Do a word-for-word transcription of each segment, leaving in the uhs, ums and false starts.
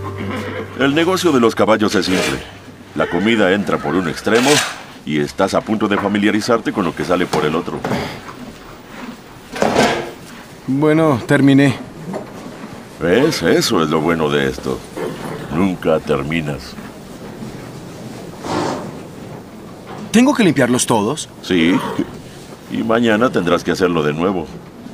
El negocio de los caballos es simple. La comida entra por un extremo y estás a punto de familiarizarte con lo que sale por el otro. Bueno, terminé. ¿Ves? Eso es lo bueno de esto. Nunca terminas. ¿Tengo que limpiarlos todos? Sí. Y mañana tendrás que hacerlo de nuevo.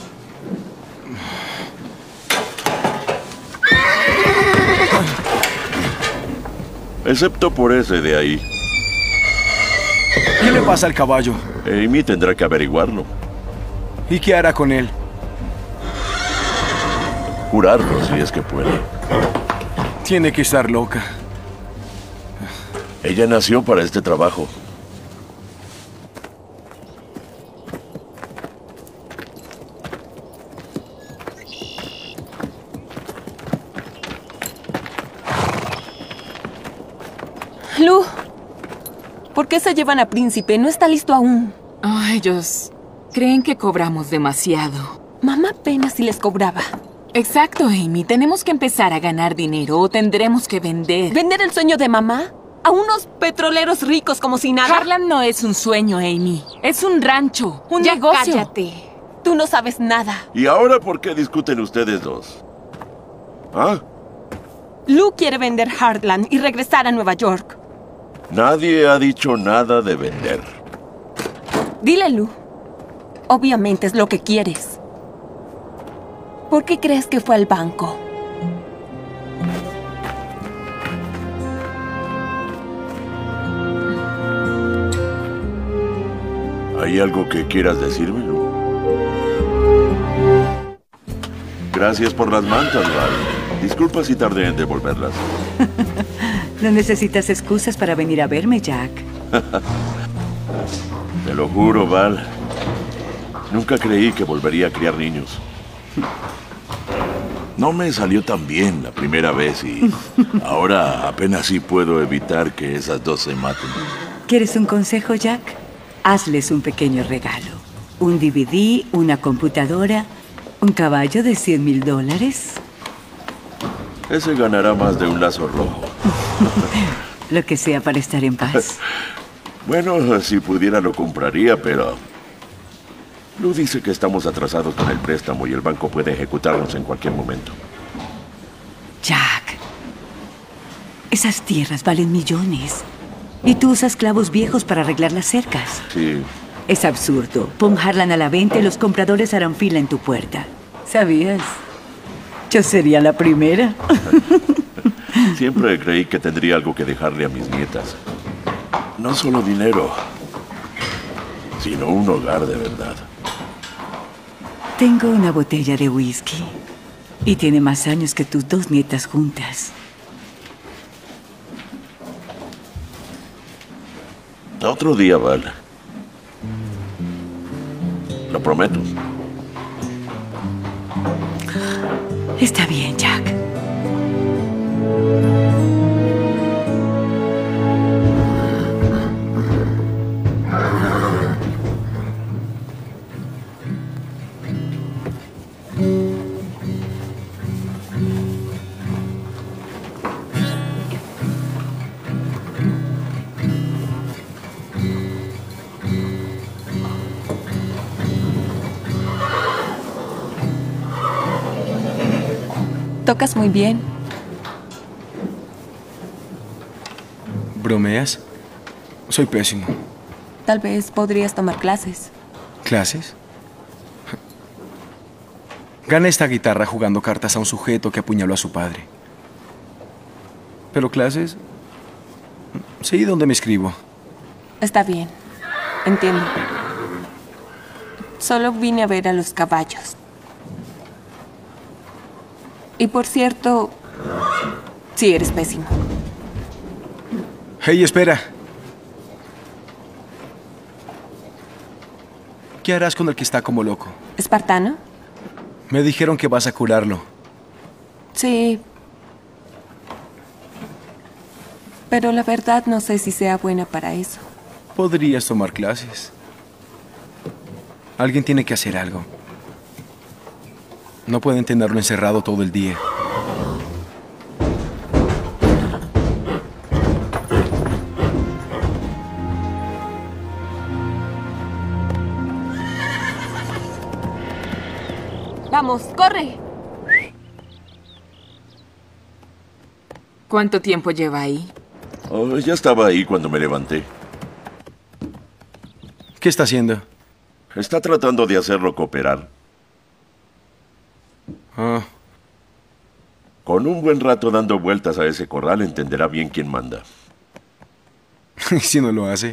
Excepto por ese de ahí. ¿Qué le pasa al caballo? Amy tendrá que averiguarlo. ¿Y qué hará con él? Curarlo si es que puede. Tiene que estar loca. Ella nació para este trabajo. Lu, ¿por qué se llevan a Príncipe? No está listo aún. Oh, ellos creen que cobramos demasiado. Mamá apenas si les cobraba. Exacto, Amy. Tenemos que empezar a ganar dinero o tendremos que vender. ¿Vender el sueño de mamá? ¿A unos petroleros ricos como si nada? Harlan no es un sueño, Amy. Es un rancho, un ya negocio. Cállate. Tú no sabes nada. ¿Y ahora por qué discuten ustedes dos? ¿Ah? Lu quiere vender Heartland y regresar a Nueva York. Nadie ha dicho nada de vender. Dile, Lu. Obviamente es lo que quieres. ¿Por qué crees que fue al banco? ¿Hay algo que quieras decirme, Lu? Gracias por las mantas, Val. Disculpa si tardé en devolverlas. No necesitas excusas para venir a verme, Jack. Te lo juro, Val. Nunca creí que volvería a criar niños. No me salió tan bien la primera vez y ahora apenas sí puedo evitar que esas dos se maten. ¿Quieres un consejo, Jack? Hazles un pequeño regalo. Un D V D, una computadora, un caballo de cien mil dólares. Ese ganará más de un lazo rojo. Lo que sea para estar en paz. Bueno, si pudiera lo compraría, pero... Lu dice que estamos atrasados con el préstamo y el banco puede ejecutarnos en cualquier momento. Jack, esas tierras valen millones. Y tú usas clavos viejos para arreglar las cercas. Sí. Es absurdo. Pon Harlan a la venta y los compradores harán fila en tu puerta. ¿Sabías? Yo sería la primera. Siempre creí que tendría algo que dejarle a mis nietas. No solo dinero, sino un hogar de verdad. Tengo una botella de whisky. Y tiene más años que tus dos nietas juntas. Otro día, Val. Lo prometo. Está bien, Jack. Tocas muy bien. ¿Bromeas? Soy pésimo. Tal vez podrías tomar clases. ¿Clases? Gané esta guitarra jugando cartas a un sujeto que apuñaló a su padre. ¿Pero clases? Sí, ¿dónde me inscribo? Está bien. Entiendo. Solo vine a ver a los caballos. Y por cierto, sí eres pésimo. Hey, espera. ¿Qué harás con el que está como loco? ¿Espartano? Me dijeron que vas a curarlo. Sí. Pero la verdad no sé si sea buena para eso. Podrías tomar clases. Alguien tiene que hacer algo. No pueden tenerlo encerrado todo el día. Vamos, corre. ¿Cuánto tiempo lleva ahí? Oh, ya estaba ahí cuando me levanté. ¿Qué está haciendo? Está tratando de hacerlo cooperar. Ah, Con un buen rato dando vueltas a ese corral entenderá bien quién manda. ¿y si no lo hace?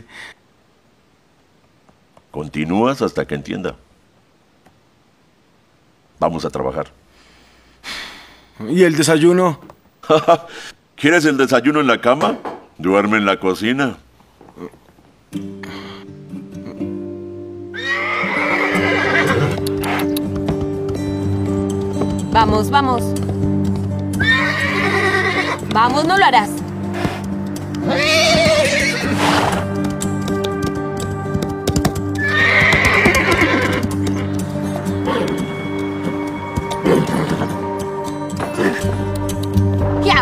Continúas hasta que entienda. Vamos a trabajar. ¿Y el desayuno? ¿Quieres el desayuno en la cama? Duerme en la cocina. Vamos, vamos. Vamos, no lo harás. Ya.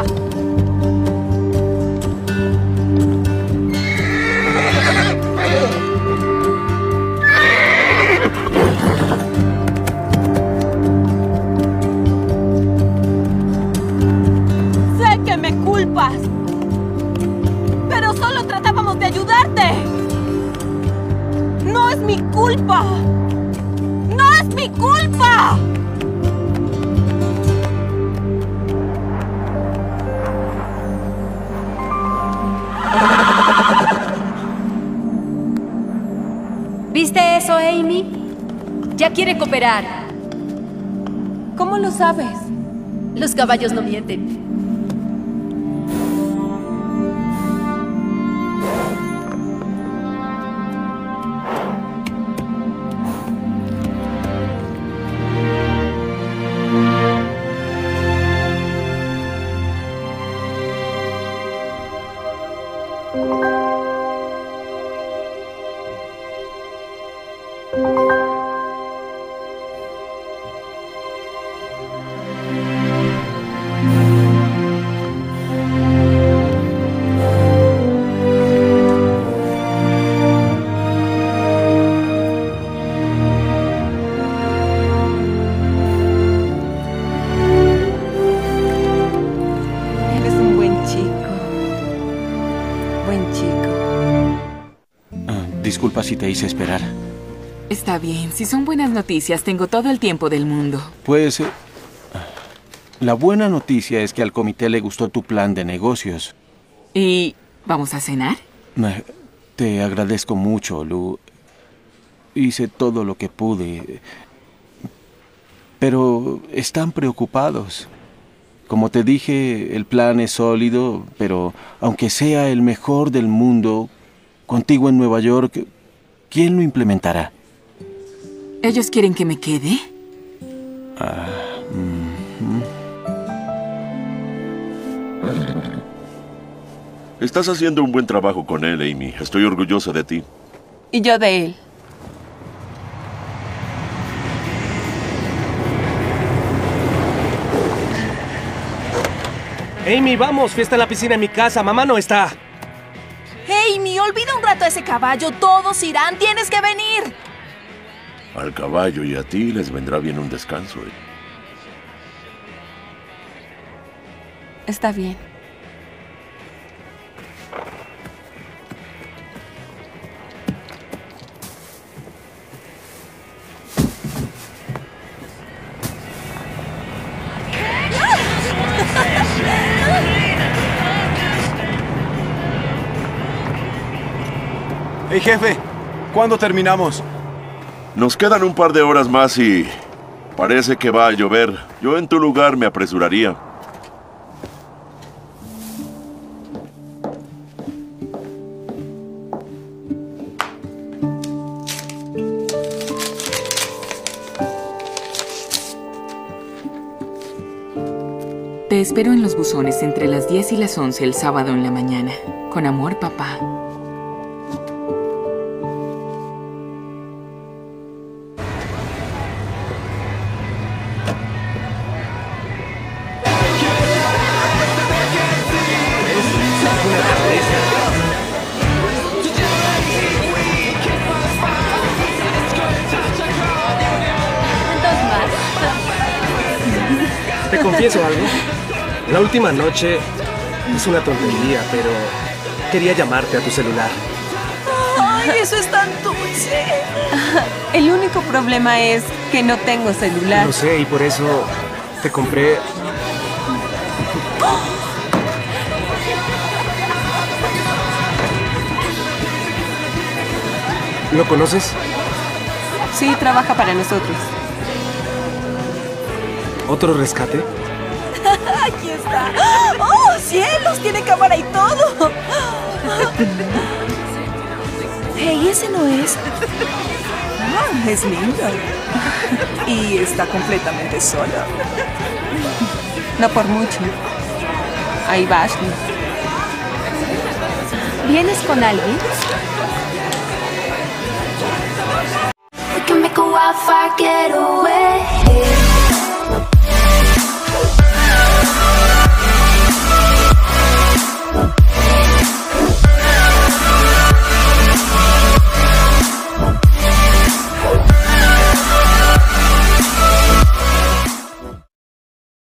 Sé que me culpas, pero solo tratábamos de ayudarte. No es mi culpa. No es mi culpa. ¿Viste eso, Amy? Ya quiere cooperar. ¿Cómo lo sabes? Los caballos no mienten. Eres un buen chico. Buen chico. Ah, disculpa si te hice esperar. Está bien, si son buenas noticias, tengo todo el tiempo del mundo. Pues... eh, la buena noticia es que al comité le gustó tu plan de negocios. ¿Y vamos a cenar? Eh, Te agradezco mucho, Lu. Hice todo lo que pude. Pero están preocupados. Como te dije, el plan es sólido, pero aunque sea el mejor del mundo, contigo en Nueva York, ¿quién lo implementará? ¿Ellos quieren que me quede? Ah, mm, mm. Estás haciendo un buen trabajo con él, Amy. Estoy orgulloso de ti. Y yo de él. Amy, vamos, fiesta en la piscina en mi casa. Mamá no está. Amy, olvida un rato a ese caballo. Todos irán. Tienes que venir. Al caballo y a ti les vendrá bien un descanso. ¿eh? Está bien. Hey, jefe, ¿cuándo terminamos? Nos quedan un par de horas más y parece que va a llover. Yo en tu lugar me apresuraría. Te espero en los buzones entre las diez y las once el sábado en la mañana. Con amor, papá. Dos más. confieso algo. La última noche es una tontería, pero quería llamarte a tu celular. ¡Ay, eso es tan dulce! El único problema es que no tengo celular. Lo sé, y por eso te compré... ¿Lo conoces? Sí, trabaja para nosotros. ¿Otro rescate? ¡Aquí está! ¡Oh, cielos! Tiene cámara y todo. Hey, ese no es. Ah, es lindo. Y está completamente sola. No por mucho. Ahí va Ashley. ¿Vienes con alguien? We can make a wildfire get away.